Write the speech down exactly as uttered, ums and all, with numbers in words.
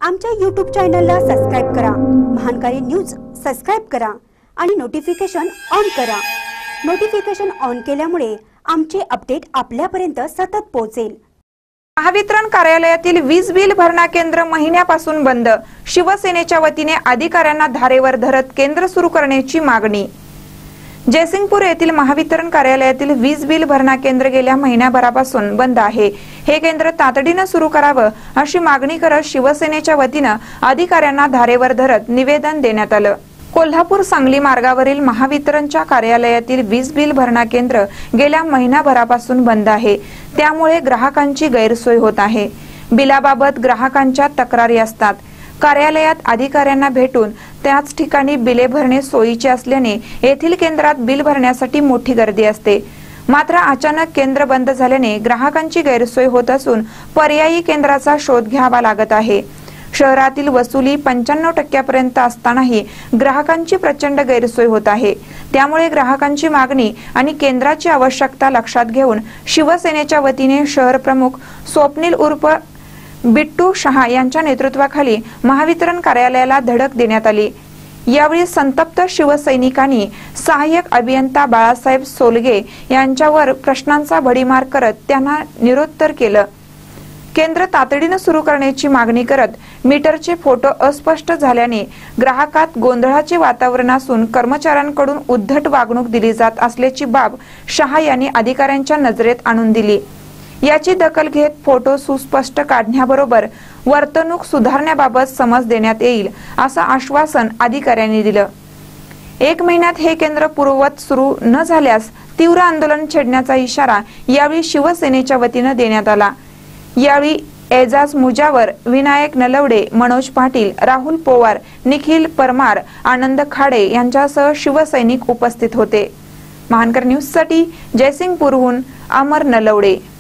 आमच्या यूट्यूब चॅनलला सबस्क्राइब करा, महानकारी न्यूज सबस्क्राइब करा आणि नोटिफिकेशन ऑन करा। नोटिफिकेशन ऑन केल्यामुळे आमचे अपडेट आपल्यापर्यंत सतत पोहोचेल। महावितरण कार्यालयातील वीज बिल भरणा केंद्र महिन्यापासून बंद। शिवसेनेच्या वतीने अधिकाऱ्यांना धारेवर धरत केंद्र सुरू करण्याची मागणी। जयसिंगपूर येथील महावितरण कार्यालयातील वीज बिल भरणा केंद्र गेल्या महिन्याभरापासून बंद आहे। हे केंद्र तातडीने सुरू करावे अशी मागणी करत शिवसेनेच्या वतीने अधिकाऱ्यांना धारेवर धरत निवेदन देण्यात आले। कोल्हापूर सांगली मार्गावरील महावितरणच्या कार्यालयातील वीज बिल भरणा केंद्र गेल्या महिनाभरापासून बंद आहे। त्यामुळे ग्राहकांची गैरसोय होत आहे। बिलाबाबत ग्राहकांच्या तक्रारी असतात। कार्यालयात अधिकाऱ्यांना भेटून त्याच ठिकाणी बिले भरणे सोयीचे असल्याने येथील केंद्रात बिल भरण्यासाठी मोठी गर्दी असते। मात्र अचानक केंद्र बंद झाल्याने ग्राहकांची गैरसोय होत असून पर्यायी केंद्राचा शोध घ्यावा लागत आहे। शहरातील वसुली पंच्याण्णव टक्क्यापर्यंत असतानाही ग्राहकांची प्रचंड गैरसोय होत आहे। त्यामुळे ग्राहकांची मागणी आणि केंद्राची आवश्यकता लक्षात घेऊन शिवसेनेच्या वतीने शहर प्रमुख स्वप्नील उर्फ बिट्टू शहा यांच्या नेतृत्वाखाली महावितरण कार्यालयाला धडक देण्यात आली। यावेळी संतप्त शिवसैनिकांनी सहाय्यक अभियंता बाळासाहेब सोलगे यांच्यावर प्रश्नांचा भडीमार करत त्यांना निरुत्तर केलं। केंद्र तातडीने सुरू करण्याची मागणी करत मीटरचे फोटो अस्पष्ट झाल्याने ग्राहकात गोंधळाचे वातावरण असून कर्मचाऱ्यांकडून उद्धट वागणूक दिली जात असल्याची बाब शहा यांनी अधिकाऱ्यांच्या नजरेत आणून दिली। याची दखल घेत फोटो सुस्पष्ट काढण्याबरोबर वर्तणूक सुधारण्याबाबत समज देण्यात येईल असं आश्वासन अधिकाऱ्यांनी दिलं। एक महिन्यात हे केंद्र पूर्ववत सुरू न झाल्यास तीव्र आंदोलन छेडण्याचा इशारा यावेळी शिवसेनेच्या वतीने देण्यात आला। यावेळी एजाज मुजावर, विनायक नलवडे, मनोज पाटील, राहुल पोवार, निखिल परमार, आनंद खाडे यांच्यासह शिवसैनिक उपस्थित होते। महानकर न्यूज साठी जयसिंगपूरहून अमर नलवडे।